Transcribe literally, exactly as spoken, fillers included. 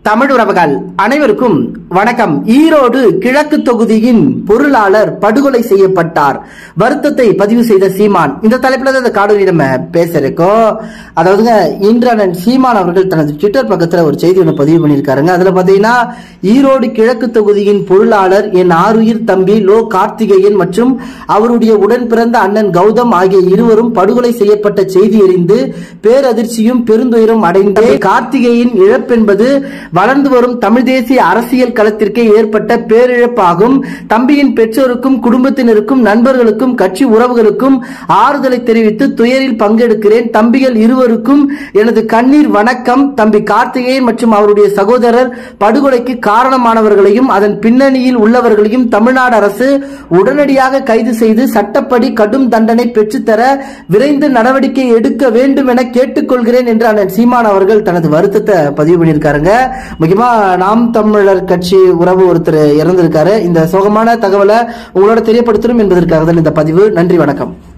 தமிழ் உறவுகள் அனைவருக்கும் வணக்கம். ஈரோடு கிழக்கு தொகுதியின் பொருளாளர் படுகொலை செய்யப்பட்டார், வருத்தத்தை பதிவு செய்த சீமான். இந்த தலைப்புல தான் இந்த காணொலி நம்ம பேச இருக்கோம். அதாவதுங்க, இன்று அண்ணன் சீமான் அவர்கள் தனது ட்விட்டர் பக்கத்துல ஒரு செய்தி ஒன்று பதிவு பண்ணியிருக்காருங்க. அதுல பாத்தீங்கன்னா, ஈரோடு கிழக்கு தொகுதியின் பொருளாளர் என் ஆறுயிர் தம்பி லோ கார்த்திகேயன் மற்றும் அவருடைய உடன் பிறந்த அண்ணன் கௌதம் ஆகிய இருவரும் படுகொலை செய்யப்பட்ட செய்தி அறிந்து பேரதிர்ச்சியும் பெருந்துயரும் அடைந்த கார்த்திகேயன் இழப்பென்பது வளர்ந்து வரும் தமிழ் தேசிய அரசியல் களத்திற்கே ஏற்பட்ட பேரிழப்பாகும். தம்பியின் பெற்றோருக்கும் குடும்பத்தினருக்கும் நண்பர்களுக்கும் கட்சி உறவுகளுக்கும் ஆறுதலை தெரிவித்து துயரில் பங்கெடுக்கிறேன். தம்பிகள் இருவருக்கும் எனது கண்ணீர் வணக்கம். தம்பி கார்த்திகேயன் மற்றும் அவருடைய சகோதரர் படுகொலைக்கு காரணமானவர்களையும் அதன் பின்னணியில் உள்ளவர்களையும் தமிழ்நாடு அரசு உடனடியாக கைது செய்து சட்டப்படி கடும் தண்டனை பெற்றுத்தர விரைந்து நடவடிக்கை எடுக்க வேண்டும் என கேட்டுக்கொள்கிறேன் என்று அண்ணன் சீமான் அவர்கள் தனது வருத்தத்தை பதிவு பண்ணியிருக்காருங்க. முக்கியமா நாம் தமிழர் கட்சி உறவு ஒருத்தர் இறந்திருக்காரு. இந்த சோகமான தகவலை உங்களோட தெரியப்படுத்தணும் என்பதற்காக தான் இந்த பதிவு. நன்றி, வணக்கம்.